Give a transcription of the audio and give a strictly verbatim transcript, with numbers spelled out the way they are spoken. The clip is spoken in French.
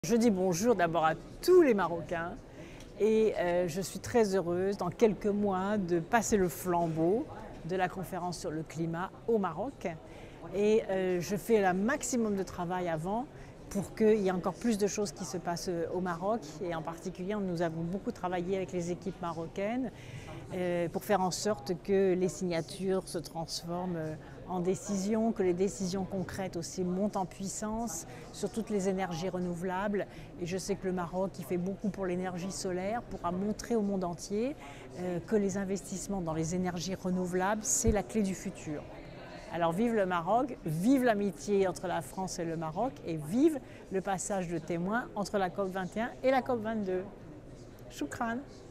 Je dis bonjour d'abord à tous les Marocains et euh, je suis très heureuse dans quelques mois de passer le flambeau de la conférence sur le climat au Maroc. Et euh, je fais un maximum de travail avant pour qu'il y ait encore plus de choses qui se passent au Maroc. Et en particulier, nous avons beaucoup travaillé avec les équipes marocaines euh, pour faire en sorte que les signatures se transforment en décisions, que les décisions concrètes aussi montent en puissance sur toutes les énergies renouvelables. Et je sais que le Maroc, qui fait beaucoup pour l'énergie solaire, pourra montrer au monde entier euh, que les investissements dans les énergies renouvelables, c'est la clé du futur. Alors vive le Maroc, vive l'amitié entre la France et le Maroc et vive le passage de témoin entre la COP vingt et un et la COP vingt-deux. Choukran.